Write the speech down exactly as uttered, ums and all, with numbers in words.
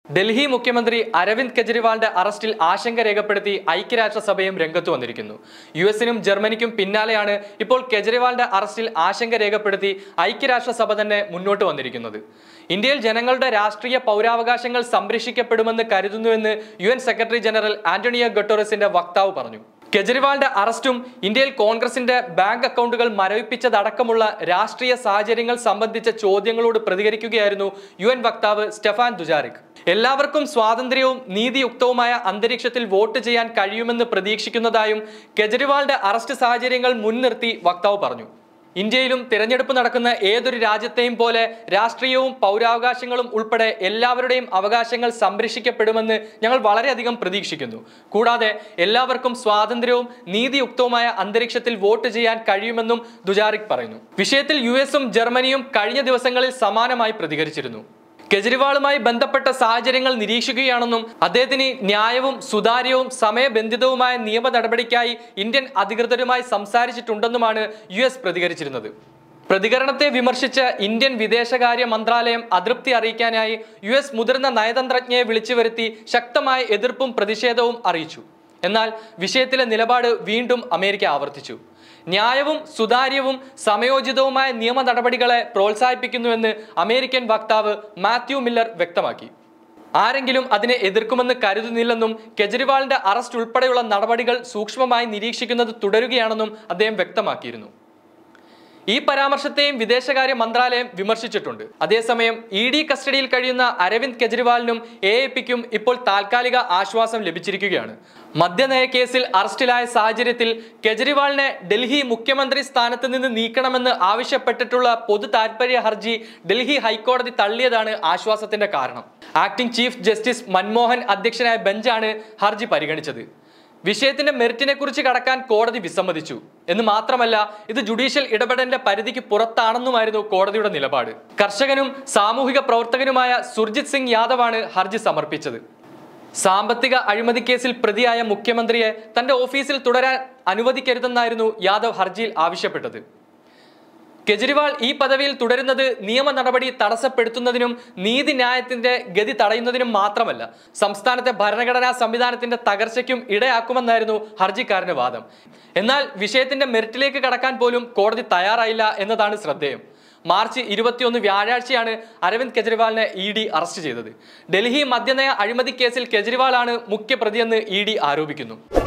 ഡൽഹി മുഖ്യമന്ത്രി അരവിന്ദ് കെജ്രിവാളിന്റെ അറസ്റ്റിൽ ആശങ്ക രേഖപ്പെടുത്തി ഐക്യരാഷ്ട്രസഭയും രംഗത്തു വന്നിരിക്കുന്നു. യു എസിനും ജർമ്മനിക്കും പിന്നാലെയാണ് ഇപ്പോൾ കെജ്രിവാളിന്റെ അറസ്റ്റിൽ ആശങ്ക രേഖപ്പെടുത്തി ഐക്യരാഷ്ട്രസഭ തന്നെ മുന്നോട്ട് വന്നിരിക്കുന്നത്. ഇന്ത്യയിൽ ജനങ്ങളുടെ രാഷ്ട്രീയ പൗരാവകാശങ്ങൾ സംരക്ഷിക്കപ്പെടുമെന്ന് കരുതുന്നുവെന്ന് U N secretary general Antonio ഗുട്ടറസിന്റെ വക്താവ് പറഞ്ഞു. കെജ്രിവാളിന്റെ അറസ്റ്റും ഇന്ത്യയിൽ കോൺഗ്രസിന്റെ ബാങ്ക് അക്കൗണ്ടുകൾ മരവിപ്പിച്ചതടക്കമുള്ള രാഷ്ട്രീയ സാഹചര്യങ്ങൾ സംബന്ധിച്ച ചോദ്യങ്ങളോട് പ്രതികരിക്കുകയായിരുന്നു യു എൻ വക്താവ് സ്റ്റെഫാൻ ദുജാറിക്. എല്ലാവർക്കും സ്വാതന്ത്ര്യവും നീതിയുക്തവുമായ അന്തരീക്ഷത്തിൽ വോട്ട് ചെയ്യാൻ കഴിയുമെന്ന് പ്രതീക്ഷിക്കുന്നതായും കെജ്രിവാളിന്റെ അറസ്റ്റ് സാഹചര്യങ്ങൾ മുൻനിർത്തി വക്താവ് പറഞ്ഞു. ഇന്ത്യയിലും തിരഞ്ഞെടുപ്പ് നടക്കുന്ന ഏതൊരു രാജ്യത്തെയും പോലെ രാഷ്ട്രീയവും പൗരാവകാശങ്ങളും ഉൾപ്പെടെ എല്ലാവരുടെയും അവകാശങ്ങൾ സംരക്ഷിക്കപ്പെടുമെന്ന് ഞങ്ങൾ വളരെയധികം പ്രതീക്ഷിക്കുന്നു. കൂടാതെ എല്ലാവർക്കും സ്വാതന്ത്ര്യവും നീതിയുക്തവുമായ അന്തരീക്ഷത്തിൽ വോട്ട് ചെയ്യാൻ കഴിയുമെന്നും ദുജാറിക് പറയുന്നു. വിഷയത്തിൽ യു എസും ജർമ്മനിയും കഴിഞ്ഞ ദിവസങ്ങളിൽ സമാനമായി പ്രതികരിച്ചിരുന്നു. കെജ്രിവാളുമായി ബന്ധപ്പെട്ട സാഹചര്യങ്ങൾ നിരീക്ഷിക്കുകയാണെന്നും അദ്ദേഹത്തിന് ന്യായവും സുതാര്യവും സമയബന്ധിതവുമായ നിയമ നടപടിക്കായി ഇന്ത്യൻ അധികൃതരുമായി സംസാരിച്ചിട്ടുണ്ടെന്നുമാണ് യു എസ് പ്രതികരിച്ചിരുന്നത്. പ്രതികരണത്തെ വിമർശിച്ച് ഇന്ത്യൻ വിദേശകാര്യ മന്ത്രാലയം അതൃപ്തി അറിയിക്കാനായി യു എസ് മുതിർന്ന നയതന്ത്രജ്ഞയെ വിളിച്ചു വരുത്തി ശക്തമായ എതിർപ്പും പ്രതിഷേധവും അറിയിച്ചു. എന്നാൽ വിഷയത്തിലെ നിലപാട് വീണ്ടും അമേരിക്ക ആവർത്തിച്ചു. ന്യായവും സുതാര്യവും സമയോചിതവുമായ നിയമ നടപടികളെ പ്രോത്സാഹിപ്പിക്കുന്നുവെന്ന് അമേരിക്കൻ വക്താവ് മാത്യു മില്ലർ വ്യക്തമാക്കി. ആരെങ്കിലും അതിനെ എതിർക്കുമെന്ന് കരുതുന്നില്ലെന്നും കെജ്രിവാളിന്റെ അറസ്റ്റ് ഉൾപ്പെടെയുള്ള നടപടികൾ സൂക്ഷ്മമായി നിരീക്ഷിക്കുന്നത് തുടരുകയാണെന്നും അദ്ദേഹം വ്യക്തമാക്കിയിരുന്നു. ഈ പരാമർശത്തെയും വിദേശകാര്യ മന്ത്രാലയം വിമർശിച്ചിട്ടുണ്ട്. അതേസമയം ഇ ഡി കസ്റ്റഡിയിൽ കഴിയുന്ന അരവിന്ദ് കെജ്രിവാളിനും എ എ പിക്കും ഇപ്പോൾ താൽക്കാലിക ആശ്വാസം ലഭിച്ചിരിക്കുകയാണ്. മദ്യനയ കേസിൽ അറസ്റ്റിലായ സാഹചര്യത്തിൽ കെജ്രിവാളിനെ ഡൽഹി മുഖ്യമന്ത്രി സ്ഥാനത്ത് നിന്ന് നീക്കണമെന്ന് ആവശ്യപ്പെട്ടിട്ടുള്ള പൊതു താൽപര്യ ഹർജി ഡൽഹി ഹൈക്കോടതി തള്ളിയതാണ് ആശ്വാസത്തിന്റെ കാരണം. ആക്ടിംഗ് ചീഫ് ജസ്റ്റിസ് മൻമോഹൻ അധ്യക്ഷനായ ബെഞ്ചാണ് ഹർജി പരിഗണിച്ചത്. വിഷയത്തിന്റെ മെറിറ്റിനെ കുറിച്ച് കടക്കാൻ കോടതി വിസമ്മതിച്ചു എന്ന് മാത്രമല്ല, ഇത് ജുഡീഷ്യൽ ഇടപെടലിന്റെ പരിധിക്ക് പുറത്താണെന്നുമായിരുന്നു കോടതിയുടെ നിലപാട്. കർഷകനും സാമൂഹിക പ്രവർത്തകനുമായ സുർജിത് സിംഗ് യാദവാണ് ഹർജി സമർപ്പിച്ചത്. സാമ്പത്തിക അഴിമതി കേസിൽ പ്രതിയായ മുഖ്യമന്ത്രിയെ തന്റെ ഓഫീസിൽ തുടരാൻ അനുവദിക്കരുതെന്നായിരുന്നു യാദവ് ഹർജിയിൽ ആവശ്യപ്പെട്ടത്. കെജ്രിവാൾ ഈ പദവിയിൽ തുടരുന്നത് നിയമ നടപടി തടസ്സപ്പെടുത്തുന്നതിനും നീതിന്യായത്തിന്റെ ഗതി തടയുന്നതിനും മാത്രമല്ല, സംസ്ഥാനത്തെ ഭരണഘടനാ സംവിധാനത്തിന്റെ തകർച്ചയ്ക്കും ഇടയാക്കുമെന്നായിരുന്നു ഹർജിക്കാരന്റെ വാദം. എന്നാൽ വിഷയത്തിന്റെ മെറിറ്റിലേക്ക് കടക്കാൻ പോലും കോടതി തയ്യാറായില്ല എന്നതാണ് ശ്രദ്ധേയം. മാർച്ച് ഇരുപത്തിയൊന്ന് വ്യാഴാഴ്ചയാണ് അരവിന്ദ് കെജ്രിവാളിനെ ഇ ഡി അറസ്റ്റ് ചെയ്തത്. ഡൽഹി മദ്യനയ അഴിമതി കേസിൽ കെജ്രിവാളാണ് മുഖ്യപ്രതിയെന്ന് ഇ ഡി ആരോപിക്കുന്നു.